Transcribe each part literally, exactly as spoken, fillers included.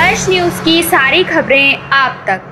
Fresh news की सारी खबरें आप तक।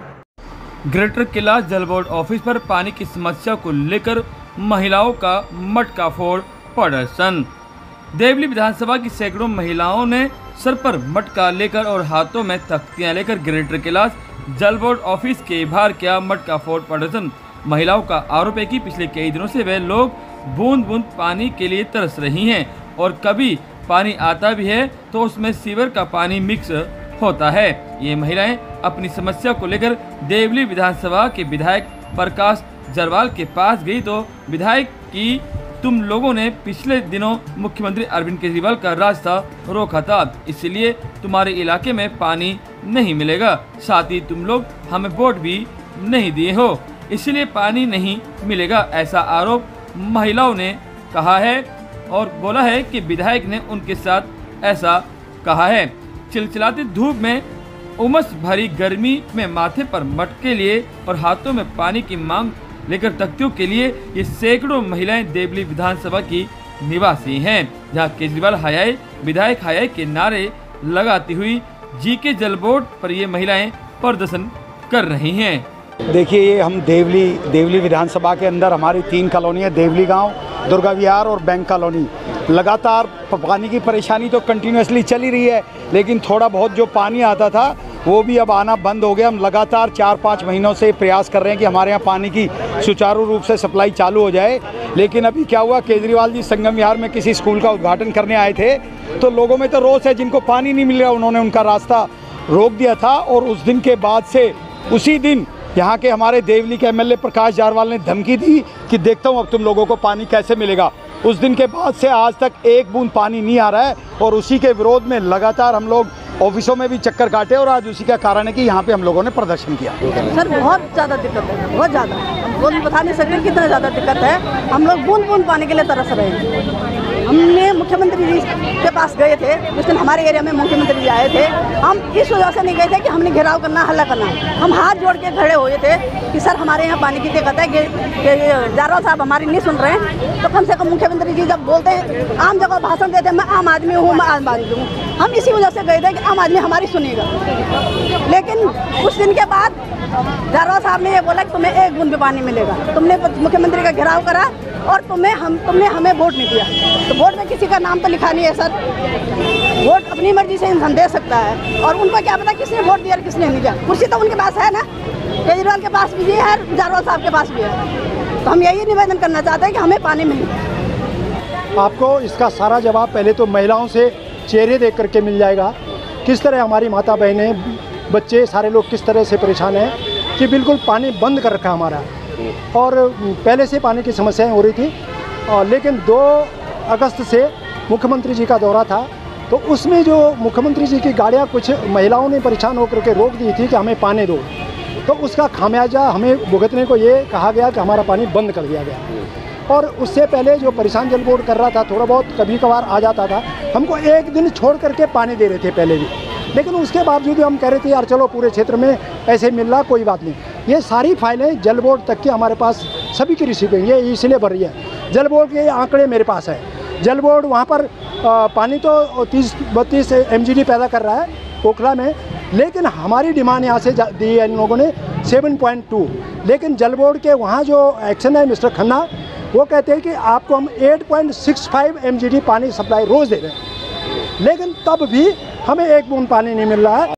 ग्रेटर कैलाश जल बोर्ड ऑफिस पर पानी की समस्या को लेकर महिलाओं का मटका फोड़ प्रदर्शन। देवली विधानसभा की सैकड़ों महिलाओं ने सर पर मटका लेकर और हाथों में तख्तियां लेकर ग्रेटर कैलाश जल बोर्ड ऑफिस के बाहर किया मटका फोड़ प्रदर्शन। महिलाओं का आरोप है कि पिछले कई दिनों से वे लोग बूंद बूंद पानी के लिए तरस रही हैं और कभी पानी आता भी है तो उसमें सीवर का पानी मिक्स होता है। ये महिलाएं अपनी समस्या को लेकर देवली विधानसभा के विधायक प्रकाश जरवाल के पास गई तो विधायक की तुम लोगों ने पिछले दिनों मुख्यमंत्री अरविंद केजरीवाल का रास्ता रोका था, इसलिए तुम्हारे इलाके में पानी नहीं मिलेगा, साथ ही तुम लोग हमें वोट भी नहीं दिए हो, इसलिए पानी नहीं मिलेगा। ऐसा आरोप महिलाओं ने कहा है और बोला है कि विधायक ने उनके साथ ऐसा कहा है। चिलचिलाती धूप में उमस भरी गर्मी में माथे पर मटके लिए और हाथों में पानी की मांग लेकर तख्तियों के लिए ये सैकड़ों महिलाएं देवली विधानसभा की निवासी हैं, जहां केजरीवाल हाय विधायक हाय के नारे लगाती हुई जी के जल बोर्ड पर ये महिलाएं प्रदर्शन कर रही हैं। देखिए, ये हम देवली देवली विधानसभा के अंदर हमारी तीन कॉलोनी है, देवली गांव, दुर्गा विहार और बैंक कॉलोनी। लगातार पानी की परेशानी तो कंटिन्यूसली चल ही रही है, लेकिन थोड़ा बहुत जो पानी आता था वो भी अब आना बंद हो गया। हम लगातार चार पाँच महीनों से प्रयास कर रहे हैं कि हमारे यहाँ पानी की सुचारू रूप से सप्लाई चालू हो जाए, लेकिन अभी क्या हुआ, केजरीवाल जी संगम विहार में किसी स्कूल का उद्घाटन करने आए थे तो लोगों में तो रोष है, जिनको पानी नहीं मिल रहा उन्होंने उनका रास्ता रोक दिया था। और उस दिन के बाद से उसी दिन यहाँ के हमारे देवली के एमएलए प्रकाश जारवाल ने धमकी दी कि देखता हूँ अब तुम लोगों को पानी कैसे मिलेगा। उस दिन के बाद से आज तक एक बूंद पानी नहीं आ रहा है और उसी के विरोध में लगातार हम लोग ऑफिसों में भी चक्कर काटे और आज उसी का कारण है कि यहाँ पे हम लोगों ने प्रदर्शन किया। सर बहुत ज़्यादा दिक्कत है, बहुत ज़्यादा, बोल बता नहीं सकते कितना ज़्यादा दिक्कत है। हम लोग बूंद बूंद पानी के लिए तरस रहे हैं। हमने मुख्यमंत्री जी के पास गए थे, उस दिन हमारे एरिया में मुख्यमंत्री जी आए थे। हम इस वजह से नहीं गए थे कि हमने घेराव करना, हल्ला करना, हम हाथ जोड़ के खड़े हुए थे कि सर हमारे यहाँ पानी की दिक्कत है, कि जारवाल साहब हमारी नहीं सुन रहे हैं, तो कम से कम मुख्यमंत्री जी जब बोलते आम जगह भाषण देते मैं आम आदमी हूँ, मैं आम आदमी हूँ, हम इसी वजह से गए थे कि आम आदमी हमारी सुनेगा। लेकिन उस दिन के बाद जारवाल साहब ने ये बोला कि तुम्हें एक बूंद भी पानी मिलेगा। तुमने मुख्यमंत्री का घेराव करा और तुम्हें हम तुमने हमें वोट नहीं दिया। तो वोट में किसी का नाम तो लिखा नहीं है सर, वोट अपनी मर्जी से इंसान दे सकता है और उनको क्या पता किसने वोट दिया और किसने नहीं दिया। कुर्सी तो उनके पास है ना, केजरीवाल के पास भी है, जारवाल साहब के पास भी है। तो हम यही निवेदन करना चाहते हैं कि हमें पानी मिले। आपको इसका सारा जवाब पहले तो महिलाओं से चेहरे देख करके मिल जाएगा, किस तरह हमारी माता बहनें, बच्चे, सारे लोग किस तरह से परेशान हैं कि बिल्कुल पानी बंद कर रखा हमारा। और पहले से पानी की समस्याएं हो रही थी, और लेकिन दो अगस्त से मुख्यमंत्री जी का दौरा था तो उसमें जो मुख्यमंत्री जी की गाड़ियां कुछ महिलाओं ने परेशान होकर के रोक दी थी कि हमें पानी दो, तो उसका खामियाजा हमें भुगतने को ये कहा गया कि हमारा पानी बंद कर दिया गया। और उससे पहले जो परेशान जल बोर्ड कर रहा था, थोड़ा बहुत कभी कभार आ जाता था, हमको एक दिन छोड़ करके पानी दे रहे थे पहले भी, लेकिन उसके बावजूद हम कह रहे थे यार चलो पूरे क्षेत्र में ऐसे मिल रहा, कोई बात नहीं। ये सारी फाइलें जल बोर्ड तक की हमारे पास सभी की रिसीव है, ये इसलिए भर रही है। जल बोर्ड के आंकड़े मेरे पास है। जल बोर्ड वहाँ पर आ, पानी तो तीस बत्तीस एम जी डी पैदा कर रहा है पोखला में, लेकिन हमारी डिमांड यहाँ से दी है इन लोगों ने सेवन पॉइंट टू, लेकिन जल बोर्ड के वहाँ जो एक्शन है मिस्टर खन्ना, वो कहते हैं कि आपको हम आठ पॉइंट छह पाँच एम जी डी पानी सप्लाई रोज़ दे रहे हैं, लेकिन तब भी हमें एक बूंद पानी नहीं मिल रहा है।